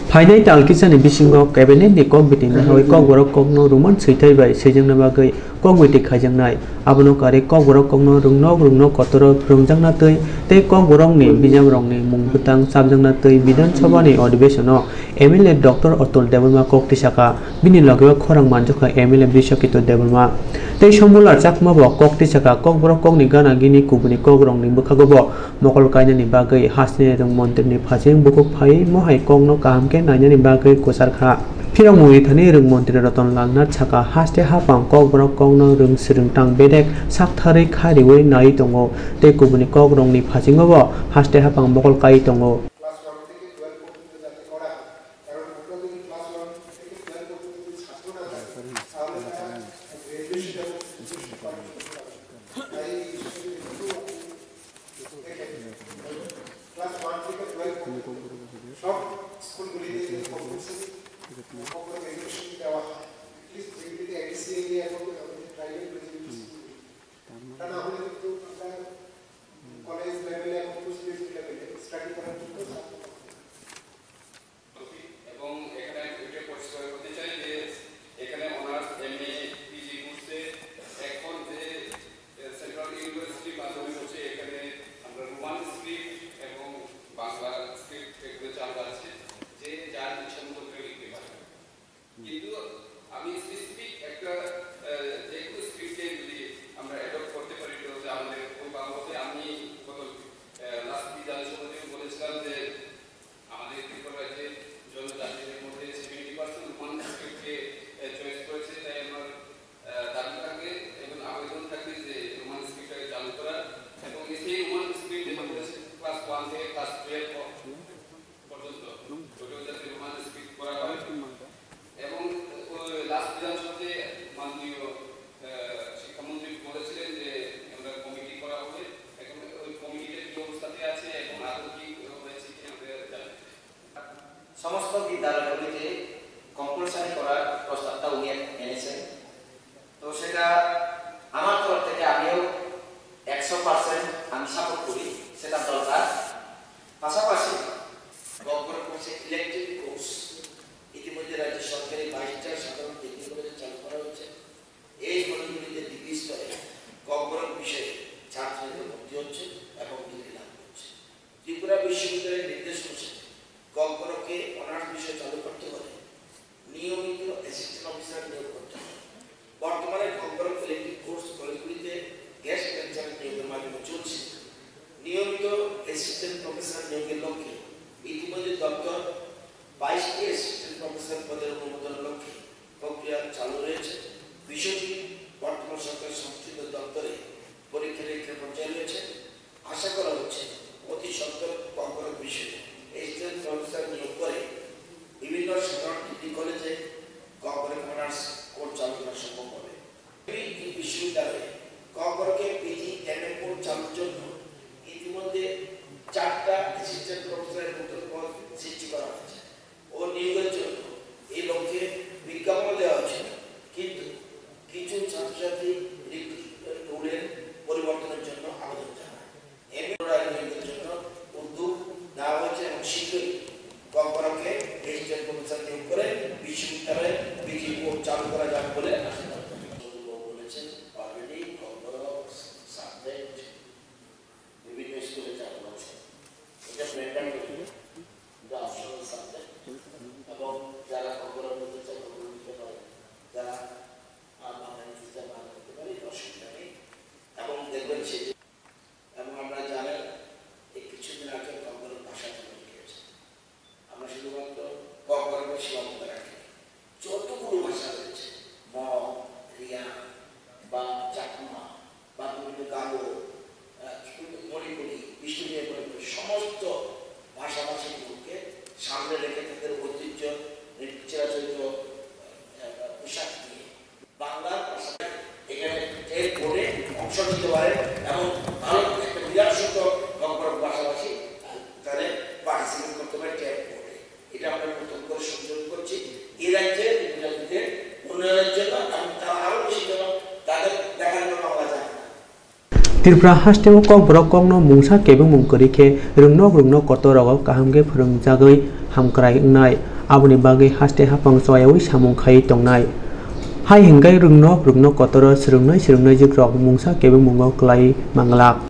फाइनाय तालकिसानि बिसिङाव केबिनेटनि कक बिटिंनि हावै कक बरक ककनो रुमन सैथायबाय सैजोंना बागै कक बिटिं खायजोंनाय आबनो कारे कक बरक ककनो रुंनक कतर फोरोंजांना तै कक बरकनि बिजाम रंनि मुंबुतां साबजांना तै विधान सभानि अधिवेशनो एमएलए डॉक्टर अतुल देवबर्मा कक तिसाका बिनि लगेबा खरां मानजोखा एमएलए बिशकित देवबर्मा तै समबुलार चाकमाबो कक तिसाका कक बरक ककनि गाना गिनि कुबुनि कक रंनि बुखागोबो मकल कायनानि बागै हासनि रंग मन्त्रिनि फाजिं बुकुक फायै महाय ककनो काहामके नायनानि बागै कोसारखा फिराव मुहि थानि रंग मन्त्रि रतनलाल नाथ साका हासते हापां कक बरक ककनो रंग सिरंतां बेदेक साकथारै खारिवै नायै दंगो तै कुबुनि कक रंनि फाजिङावबो हासते हापां मकल कायै दंगो समस्त विद्यालयগুলিতে কম্পালসারি করার প্রস্তাবটা উনি এনেছেন তো সেটা আমার তরফ থেকে আমিও 100% আমি সাপোর্ট করি সেটা দরকার পাশাপাশি গভর্নমেন্ট কোর্সে ইলেকটিভ কোর্স ইতিমধ্যে রাজ্য সরকারি 22টা সাধারণ ডিগ্রি কলেজে চালু করা হচ্ছে এই কলেজগুলিতে ডিগ্রি স্তরে গভর্নমেন্ট বিষয়ে ছাত্রদের ভর্তি হচ্ছে এবং ডিগ্রি লাভ করছে ত্রিপুরা বিশ্ববিদ্যালয়ের নির্দেশ অনুসারে কম্পরকে অনার্স বিষয় চালু করতে হলে নিয়মিত অ্যাসিস্ট্যান্ট অফিসার নিয়োগ করতে হবে বর্তমানে কম্পরক ইলেকটিভ কোর্স কলেজগুলিতে গেস্ট লেকচারার নিয়োগের মাধ্যমে চলছে নিয়মিত অ্যাসিস্ট্যান্ট প্রফেসর নিয়োগের লক্ষ্যে ইতিমধ্যে দপ্তর 22টি অ্যাসিস্ট্যান্ট প্রফেসর পদের অনুমোদনের লক্ষ্যে প্রক্রিয়া চালু রয়েছে বিষয়টি বর্তমান সরকার সংশ্লিষ্ট দপ্তরে পরীক্ষা নিরীক্ষার পর্যায়ে রয়েছে আশা করা হচ্ছে অতি সত্বর কম্পরক বিষয়ে এসিস্ট্যান্ট প্রফেসর নিয়োগ করে বিভিন্ন সাধারণ ডিগ্রি কলেজে কম্পরক অনার্স কোর্স চালু করা সম্ভব হবে এই বিশ্ববিদ্যালয়ে কম্পরকে পিজি এমএ কোর্স চালুর জন্য ইতিমধ্যে 4টা অ্যাসিস্ট্যান্ট প্রফেসরের নতুন পদ সৃষ্টি করা হয়েছে ও নিয়োগের জন্য এই লক্ষ্যে বিজ্ঞাপন দেওয়া হয়েছিল কিন্তু কিছু ছাত্রছাত্রী রুলের পরিবর্তনের জন্য আবেদন জানায় নিয়োগের জন্য উদ্যোগ নেওয়া হয়েছে এবং শীঘ্রই কম্পরকে অ্যাসিস্ট্যান্ট প্রফেসর নিয়োগ করে বিশ্ববিদ্যালয়ে পিজি কোর্স চালু করা যাবে বলে বলেছেন অলরেডি কম্পরক সাবজেক্ট বিভিন্ন স্কুলে চালু আছে এটা ব্র্যান্ড অপশনাল সাবজেক্ট এবং যারা কম্পরক করতে চায় কম্পরক নিতে পারে যারা বাংলা ইংরেজিতে বাংলা করতে পারে অসুবিধা নেই এবং দেখবেন সে এবং আমরা জানেন এই কিছুদিন আগে কম্পরক ভাষা চালু হয়েছে আমরা শুধুমাত্র কম্পরকের সীমাবদ্ধ রাখি যতগুলো ভাষা রয়েছে মগ রিয়া বা চাকমা বা বিভিন্ন গারো মণিপুরি বিষ্ণুপ্রিয়া মণিপুরি সমস্ত ভাষাভাষীগুলোকে সামনে রেখে তাদের ঐতিহ্য চিরাচরিত পোশাক নিয়ে বাংলার ভাষায় এখানে এর বোর্ডে অংশ নিতে পারে এবং ভালো একটা বিরাট সংখ্যক কম্পরক ভাষাভাষী তাহলে পার্টিসিপেট করতে পারে ট্যাব বোর্ডে এটা আমরা নতুন করে সংযোগ করছি এই রাজ্যের বিদ্যালয়দের উন্নয়নের জন্য এবং তারা আরো বেশি যেন তাদের দেখার জন্য আমরা জানি त्रिपुरा हास्टेव कक बरक ककनो मुंसा केबुं मुंकरिखे रुंनक कत रग काहामगे फोरोंजागै हामक्राय नाय aboni bagui haste hapang soyawi samung khai tongnai hai hinggai rungno kotoro srungnai jukrok mungsa kebo mungo klai manglak